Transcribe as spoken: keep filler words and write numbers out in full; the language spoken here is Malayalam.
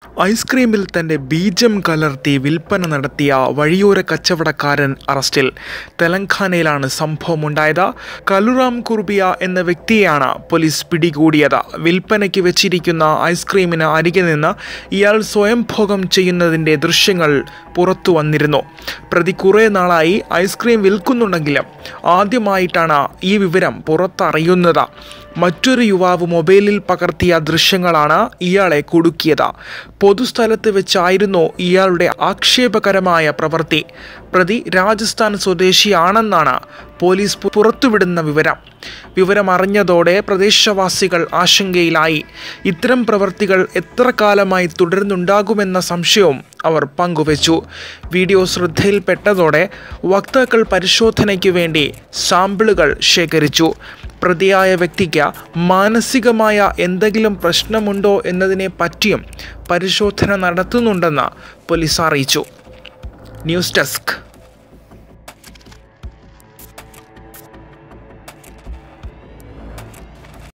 ഐസ്ക്രീമിൽ തന്റെ ബീജം കലർത്തി വിൽപ്പന നടത്തിയ വഴിയോര കച്ചവടക്കാരൻ അറസ്റ്റിൽ. തെലങ്കാനയിലാണ് സംഭവമുണ്ടായത്. കലുറാം കുർബിയ എന്ന വ്യക്തിയെയാണ് പോലീസ് പിടികൂടിയത്. വിൽപ്പനയ്ക്ക് വെച്ചിരിക്കുന്ന ഐസ്ക്രീമിന് അരികെ നിന്ന് ഇയാൾ സ്വയംഭോഗം ചെയ്യുന്നതിൻ്റെ ദൃശ്യങ്ങൾ പുറത്തു വന്നിരുന്നു. പ്രതി കുറേ നാളായി ഐസ്ക്രീം വിൽക്കുന്നുണ്ടെങ്കിലും ആദ്യമായിട്ടാണ് ഈ വിവരം പുറത്തറിയുന്നത്. മറ്റൊരു യുവാവ് മൊബൈലിൽ പകർത്തിയ ദൃശ്യങ്ങളാണ് ഇയാളെ കുടുക്കിയത്. പൊതുസ്ഥലത്ത് വെച്ചായിരുന്നു ഇയാളുടെ ആക്ഷേപകരമായ പ്രവൃത്തി. പ്രതി രാജസ്ഥാൻ സ്വദേശിയാണെന്നാണ് പോലീസ് പുറത്തുവിടുന്ന വിവരം. വിവരമറിഞ്ഞതോടെ പ്രദേശവാസികൾ ആശങ്കയിലായി. ഇത്തരം പ്രവൃത്തികൾ എത്ര കാലമായി തുടരുന്നുണ്ടാകുമെന്ന സംശയവും അവർ പങ്കുവച്ചു. വീഡിയോ ശ്രദ്ധയിൽപ്പെട്ടതോടെ വക്താക്കൾ പരിശോധനയ്ക്ക് വേണ്ടി സാമ്പിളുകൾ ശേഖരിച്ചു. പ്രതിയായ വ്യക്തിക്ക് മാനസികമായ എന്തെങ്കിലും പ്രശ്നമുണ്ടോ എന്നതിനെ പറ്റിയും പരിശോധന നടത്തുന്നുണ്ടെന്ന് പോലീസ് അറിയിച്ചു. News desk.